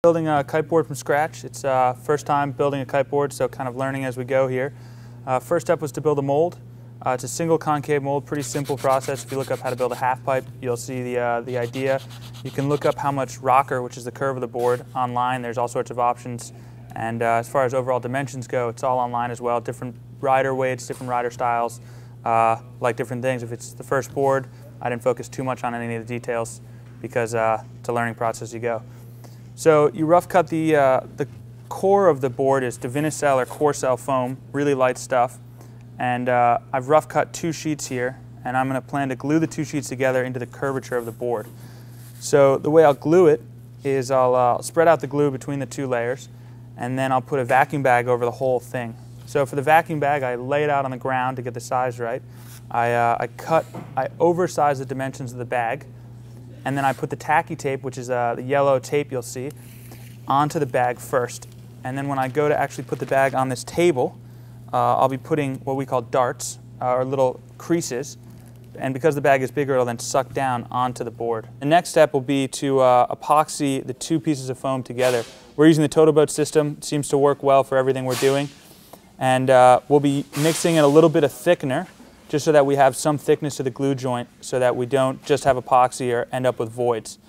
Building a kiteboard from scratch. It's first time building a kiteboard, so kind of learning as we go here. First step was to build a mold. It's a single concave mold, pretty simple process. If you look up how to build a half pipe, you'll see the idea. You can look up how much rocker, which is the curve of the board, online. There's all sorts of options. And as far as overall dimensions go, it's all online as well. Different rider weights, different rider styles, like different things. If it's the first board, I didn't focus too much on any of the details because it's a learning process as you go. So you rough cut the core of the board is Divinycell or Corcel foam, really light stuff. And I've rough cut 2 sheets here, and I'm going to plan to glue the 2 sheets together into the curvature of the board. So the way I'll glue it is I'll spread out the glue between the 2 layers, and then I'll put a vacuum bag over the whole thing. So for the vacuum bag, I lay it out on the ground to get the size right. I oversize the dimensions of the bag, and then I put the tacky tape, which is the yellow tape you'll see, onto the bag first. And then when I go to actually put the bag on this table, I'll be putting what we call darts, or little creases, and because the bag is bigger, it'll then suck down onto the board. The next step will be to epoxy the 2 pieces of foam together. We're using the TotalBoat system. It seems to work well for everything we're doing. And we'll be mixing in a little bit of thickener, just so that we have some thickness to the glue joint, so that we don't just have epoxy or end up with voids.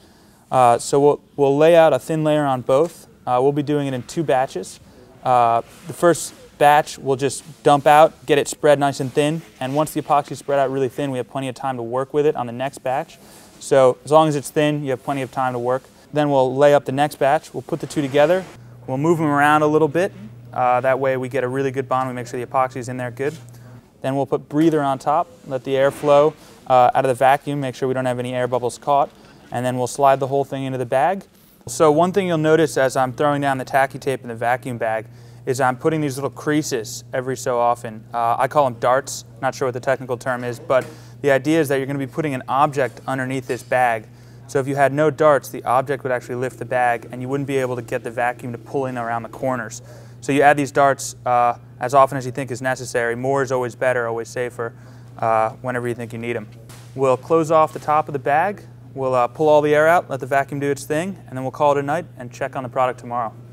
So we'll lay out a thin layer on both. We'll be doing it in 2 batches. The first batch we'll just dump out, get it spread nice and thin, and once the epoxy is spread out really thin, we have plenty of time to work with it on the next batch. So as long as it's thin, you have plenty of time to work. Then we'll lay up the next batch, we'll put the 2 together, we'll move them around a little bit, that way we get a really good bond, we make sure the epoxy is in there good. Then we'll put breather on top, let the air flow out of the vacuum, make sure we don't have any air bubbles caught, and then we'll slide the whole thing into the bag. So one thing you'll notice as I'm throwing down the tacky tape in the vacuum bag is I'm putting these little creases every so often. I call them darts, not sure what the technical term is, but the idea is that you're going to be putting an object underneath this bag. So if you had no darts, the object would actually lift the bag and you wouldn't be able to get the vacuum to pull in around the corners. So you add these darts as often as you think is necessary. More is always better, always safer, whenever you think you need them. We'll close off the top of the bag, we'll pull all the air out, let the vacuum do its thing, and then we'll call it a night and check on the product tomorrow.